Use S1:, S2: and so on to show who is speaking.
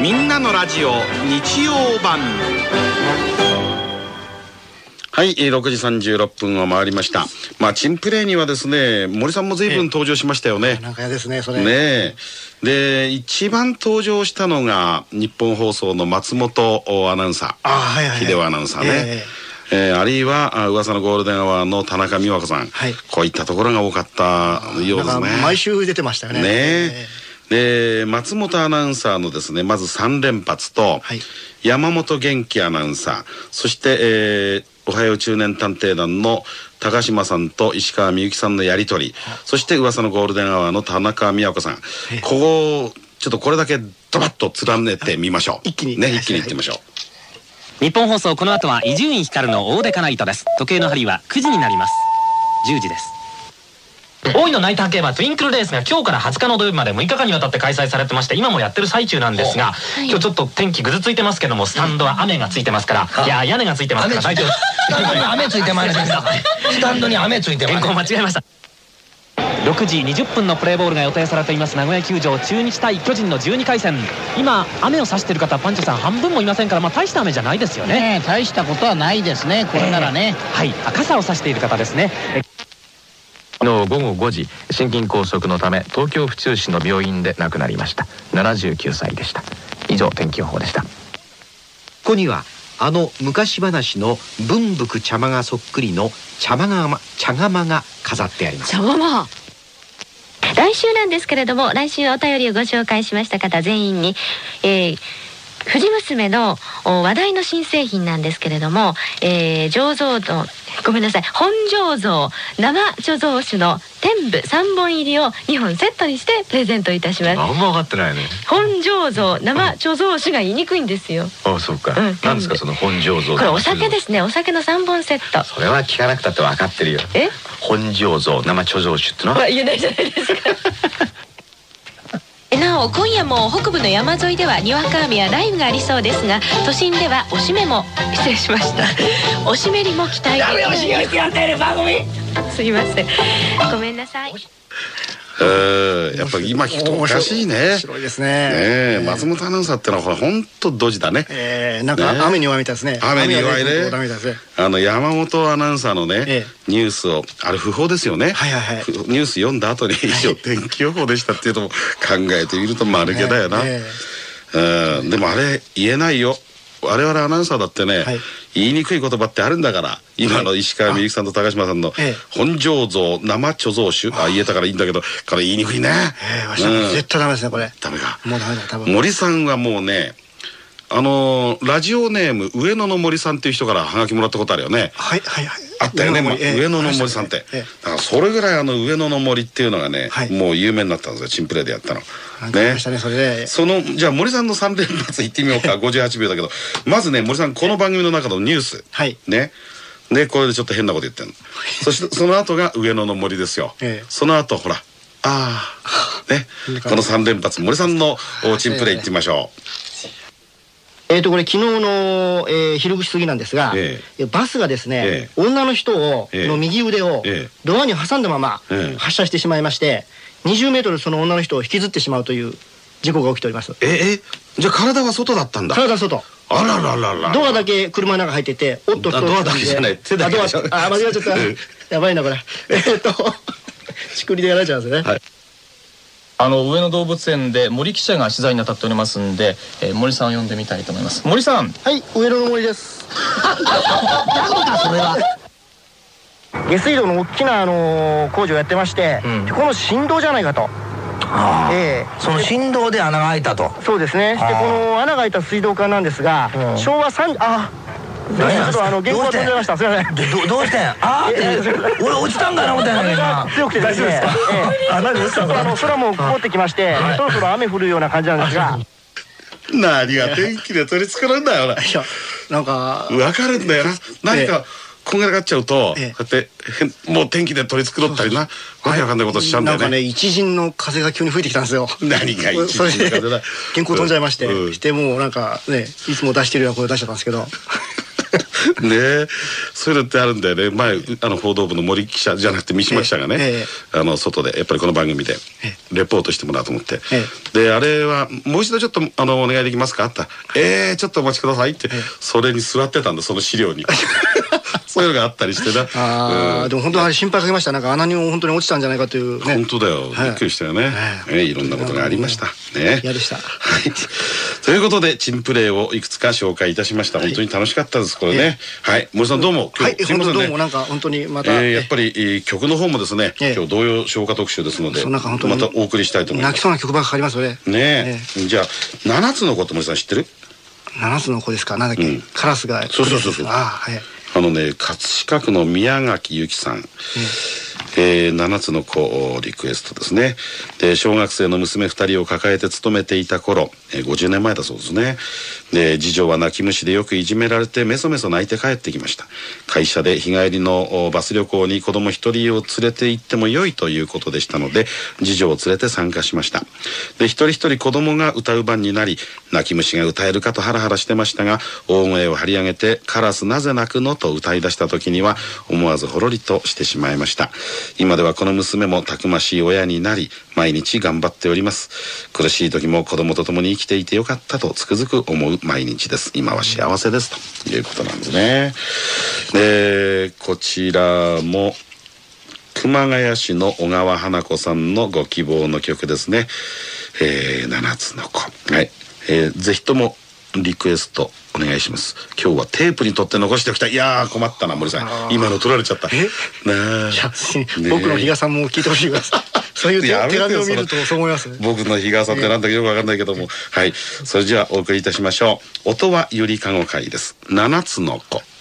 S1: みんなのラジオ日曜版。はい、6時36分を回りました。チンプレーにはですね、森さんも随分登場しましたよね。
S2: なんか嫌ですね、それ。
S1: ねで、一番登場したのが日本放送の松本アナウンサー、秀夫アナウンサーね。あるいは噂のゴールデンアワーの田中美和子さん、こういったところが多かったようですね。
S2: 毎週出てましたよね。
S1: で、松本アナウンサーのですね、まず3連発と、山本元気アナウンサー、そして、おはよう中年探偵団の高島さんと石川みゆきさんのやりとり、そして噂のゴールデンアワーの田中美和子さん、これだけドバッと連ねてみましょう。一気にいってみましょ
S3: う。日本放送、この後は伊集院光の大デカナイトです。時計の針は9時になります。10時です。大井のナイター競馬トゥインクルレースが今日から20日の土曜日まで6日間にわたって開催されてまして、今もやってる最中なんですが、今日ちょっと天気ぐずついてますけども、スタンドは雨がついてますから、いや屋根がついてますから大丈夫。
S4: 雨ついてます。スタンドに雨ついてます。
S3: 原稿間違えました。6時20分のプレーボールが予定されています名古屋球場、中日対巨人の12回戦。今雨を差している方、パンチョさん半分もいませんから、大した雨じゃないですよね。
S4: 大したことはないですね、これならね。
S3: はい、傘を差している方ですね。
S5: の午後5時、心筋梗塞のため東京府中市の病院で亡くなりました。79歳でした。以上、天気予報でした。
S6: ここには昔話の文福茶間がそっくりの茶釜が飾ってあります。
S7: 茶釜。来週なんですけれども、来週お便りをご紹介しました方全員に、藤娘の話題の新製品なんですけれども、本醸造生貯蔵酒の天部3本入りを2本セットにしてプレゼントいたします。
S5: あんま分かってないね。
S7: 本醸造生貯蔵酒が言いにくいんですよ。
S5: あ、そうか。何ですかその本醸造。
S7: これお酒ですね。お酒の3本セット。
S5: それは聞かなくたって分かってるよ。本醸造生貯蔵酒ってのは
S7: 言えないじゃないですか。なお、今夜も北部の山沿いではにわか雨や雷雨がありそうですが、都心ではおしめも、失礼しました、おしめりも期待できる。すいません、ごめんなさい。
S1: やっぱり今聞くとおかしいね。
S2: 面白いですね。
S1: 松本アナウンサーってのは本当ドジだね。
S2: なんか雨に弱いみたいですね。
S1: 雨に弱いね。山本アナウンサーのねニュースを、あれ不法ですよね。ニュース読んだ後に一応天気予報でしたっていうのも考えてみると丸毛だよな。でもあれ言えないよ。我々アナウンサーだってね、言いにくい言葉ってあるんだから。今の石川みゆきさんと高島さんの本醸造生貯蔵酒、言えたからいいんだけど、これ言いにくいね。
S2: 絶対ダメですね、これ。
S1: ダメか。
S2: もうダメだ、多分。
S1: 森さんはもうね、ラジオネーム上野の森さんっていう人からハガキもらったことあるよね。あったよね、上野の森さんって。だからそれぐらい上野の森っていうのがね、もう有名になったんですよ、チンプレーでやったの。じゃあ森さんの3連発いってみようか。58秒だけど、まずね、森さんこの番組の中のニュースね、でこれでちょっと変なこと言ってんの。そしてその後が上野の森ですよ。その後ほらこの3連発、森さんのチンプレーいってみましょう。
S2: これ昨日の昼過ぎなんですが、バスがですね、女の人の右腕をドアに挟んだまま発車してしまいまして、20メートルその女の人を引きずってしまうという事故が起きております。
S1: じゃあ体は外だったんだ。
S2: 体は外。
S1: あらららら。
S2: ドアだけ車の中入ってて、おっとっと。
S1: ドアだけじゃない。手だけでしょ。
S2: 間違えちゃった。やばいなこれ。ちくりでやられちゃうんですね。
S8: 上野動物園で森記者が取材に当たっておりますんで、森さんを呼んでみたいと思います。森さん。
S2: はい、上野の森です。
S4: なんだそれは。
S2: 下水道の大きな工事をやってまして、この振動じゃないかと。
S4: その振動で穴が開いたと。
S2: そうですね。でこの穴が開いた水道管なんですが、昭和3、ちょっと原稿が飛んでました。すいません。
S4: どうしてん？俺落ちたんかな思ったんだけどな。
S2: 強くてですね。空も曇ってきまして、そろそろ雨降るような感じなんですが。
S1: 何が天気で取り繕うんだよ。
S2: なんか
S1: 分かるんだよな。何かこんがらがっちゃうと、こうやってもう天気で取り繕ったりな、わけわかんないことしちゃうんだよね。
S2: なんかね、一陣の風が急に吹いてきたんですよ。
S1: 何が一陣の風だ。
S2: 原稿飛んじゃいまして、してもうなんかね、いつも出してるような声出しちゃったんですけど。
S1: ね、そういうのってあるんだよね。前報道部の森記者じゃなくて三島記者がね、外でやっぱりこの番組でレポートしてもらおうと思って、であれはもう一度ちょっとお願いできますかってちょっとお待ちくださいって、それに座ってたんだ、その資料に。そういうのがあったりしてな。
S2: でも本当に心配かけました。なんか穴に本当に落ちたんじゃないかという。
S1: 本当だよ、びっくりしたよね。いろんなことがありましたね。
S2: 嫌でした。
S1: ということで珍プレーをいくつか紹介いたしました。本当に楽しかったですこれね。はい、森さんどうも。
S2: はい、本当どうもなんか本当にまた
S1: やっぱり曲の方もですね、今日童謡唱歌特集ですのでまたお送りしたいと思います。
S2: 泣きそうな曲ばっかかりますよね。
S1: ね。じゃあ7つの子って森さん知ってる
S2: ？7つの子ですか。なんだっけ、カラスが。
S1: そう。葛飾区の宮垣由紀さん、7つの子リクエストですね。で小学生の娘2人を抱えて勤めていた頃、50年前だそうですね。で次女は泣き虫でよくいじめられてメソメソ泣いて帰ってきました。会社で日帰りのバス旅行に子供1人を連れて行っても良いということでしたので、次女を連れて参加しました。で一人一人子供が歌う番になり、泣き虫が歌えるかとハラハラしてましたが、大声を張り上げてカラスなぜ泣くのと歌い出した時には思わずほろりとしてしまいました。今ではこの娘もたくましい親になり、毎日頑張っております。苦しい時も子供と共に生きていてよかったとつくづく思う毎日です。今は幸せですということなんですね。でこちらも熊谷市の小川花子さんのご希望の曲ですね。7つの子、はい、ぜひともリクエストお願いします。今日はテープに取って残しておきたい。いやー困ったな森さん、今の取られちゃった。
S2: 僕の比嘉さんも聞いてほしいです。そういう手紙を見るとそう思います。
S1: 僕の日傘ってなんだかよくわかんないけども、はい、それじゃあお送りいたしましょう。音はゆりかご会です。7つの子。